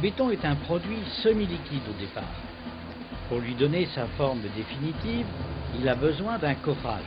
béton est un produit semi-liquide au départ. Pour lui donner sa forme définitive, il a besoin d'un coffrage.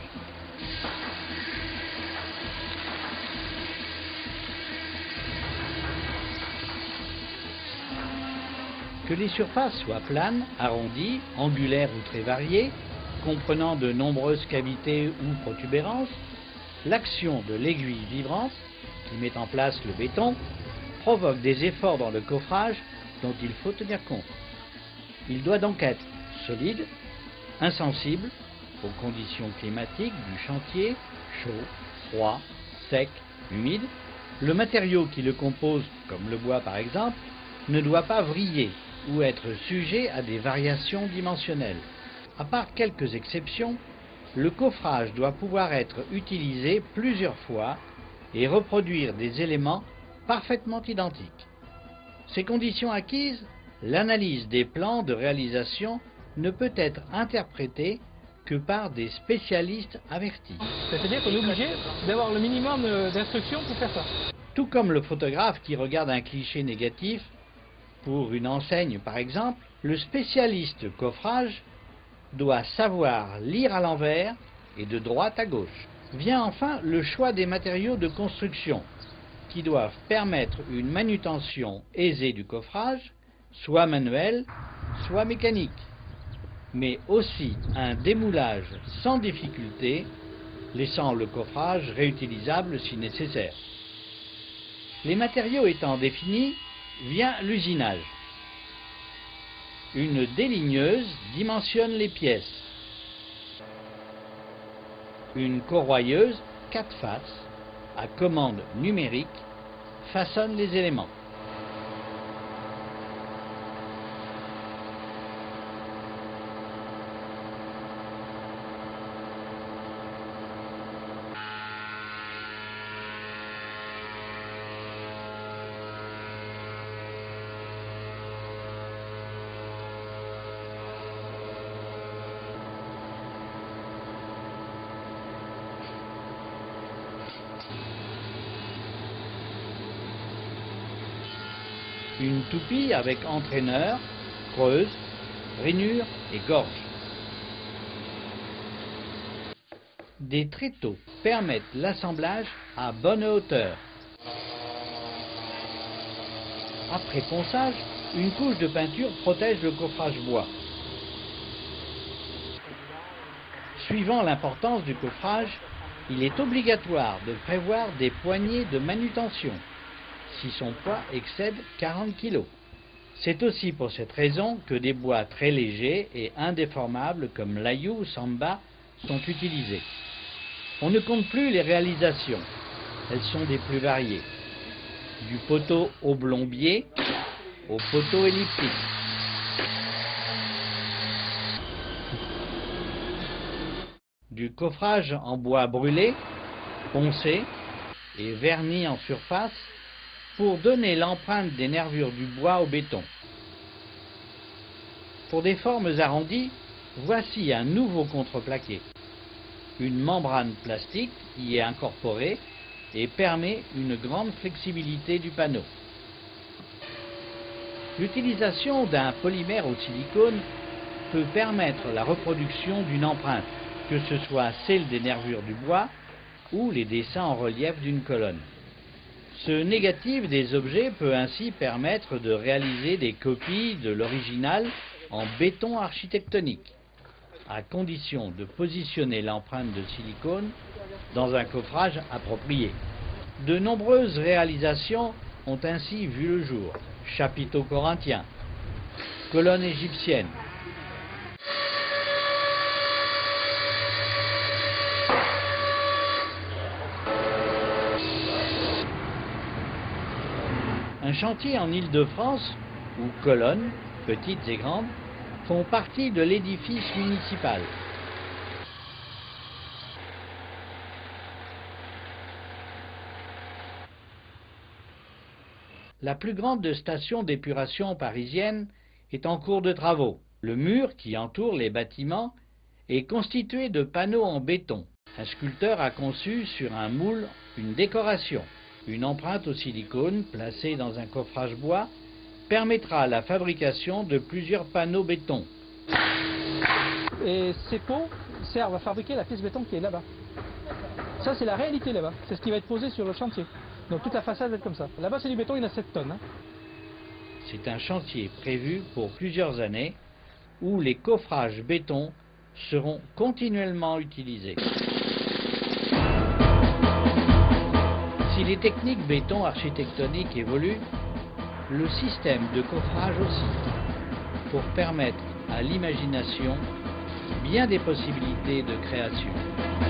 Que les surfaces soient planes, arrondies, angulaires ou très variées, comprenant de nombreuses cavités ou protubérances, l'action de l'aiguille vibrante, qui met en place le béton, provoque des efforts dans le coffrage dont il faut tenir compte. Il doit donc être solide, insensible aux conditions climatiques du chantier, chaud, froid, sec, humide. Le matériau qui le compose, comme le bois par exemple, ne doit pas vriller ou être sujet à des variations dimensionnelles. À part quelques exceptions, le coffrage doit pouvoir être utilisé plusieurs fois et reproduire des éléments parfaitement identiques. Ces conditions acquises, l'analyse des plans de réalisation ne peut être interprétée que par des spécialistes avertis. C'est-à-dire qu'on est obligé d'avoir le minimum d'instructions pour faire ça. Tout comme le photographe qui regarde un cliché négatif, pour une enseigne par exemple, le spécialiste coffrage doit savoir lire à l'envers et de droite à gauche. Vient enfin le choix des matériaux de construction qui doivent permettre une manutention aisée du coffrage, soit manuelle, soit mécanique, mais aussi un démoulage sans difficulté, laissant le coffrage réutilisable si nécessaire. Les matériaux étant définis, vient l'usinage. Une déligneuse dimensionne les pièces. Une corroyeuse 4 faces, à commande numérique, façonne les éléments. Une toupie avec entraîneur, creuse, rainure et gorge. Des tréteaux permettent l'assemblage à bonne hauteur. Après ponçage, une couche de peinture protège le coffrage bois. Suivant l'importance du coffrage, il est obligatoire de prévoir des poignées de manutention si son poids excède 40 kg. C'est aussi pour cette raison que des bois très légers et indéformables comme l'aïeux ou samba sont utilisés. On ne compte plus les réalisations, elles sont des plus variées. Du poteau oblong-biais au poteau elliptique. Du coffrage en bois brûlé, poncé et verni en surface pour donner l'empreinte des nervures du bois au béton. Pour des formes arrondies, voici un nouveau contreplaqué. Une membrane plastique y est incorporée et permet une grande flexibilité du panneau. L'utilisation d'un polymère au silicone peut permettre la reproduction d'une empreinte, que ce soit celle des nervures du bois ou les dessins en relief d'une colonne. Ce négatif des objets peut ainsi permettre de réaliser des copies de l'original en béton architectonique, à condition de positionner l'empreinte de silicone dans un coffrage approprié. De nombreuses réalisations ont ainsi vu le jour. Chapiteaux corinthiens, colonnes égyptiennes, un chantier en Île-de-France où colonnes, petites et grandes, font partie de l'édifice municipal. La plus grande station d'épuration parisienne est en cours de travaux. Le mur qui entoure les bâtiments est constitué de panneaux en béton. Un sculpteur a conçu sur un moule une décoration, une empreinte au silicone placée dans un coffrage bois permettra la fabrication de plusieurs panneaux béton. Et ces pots servent à fabriquer la pièce béton qui est là-bas. Ça, c'est la réalité là-bas. C'est ce qui va être posé sur le chantier. Donc toute la façade va être comme ça. Là-bas, c'est du béton, il y en a 7 tonnes. Hein. C'est un chantier prévu pour plusieurs années où les coffrages béton seront continuellement utilisés. Si les techniques béton architectoniques évoluent, le système de coffrage aussi, pour permettre à l'imagination bien des possibilités de création.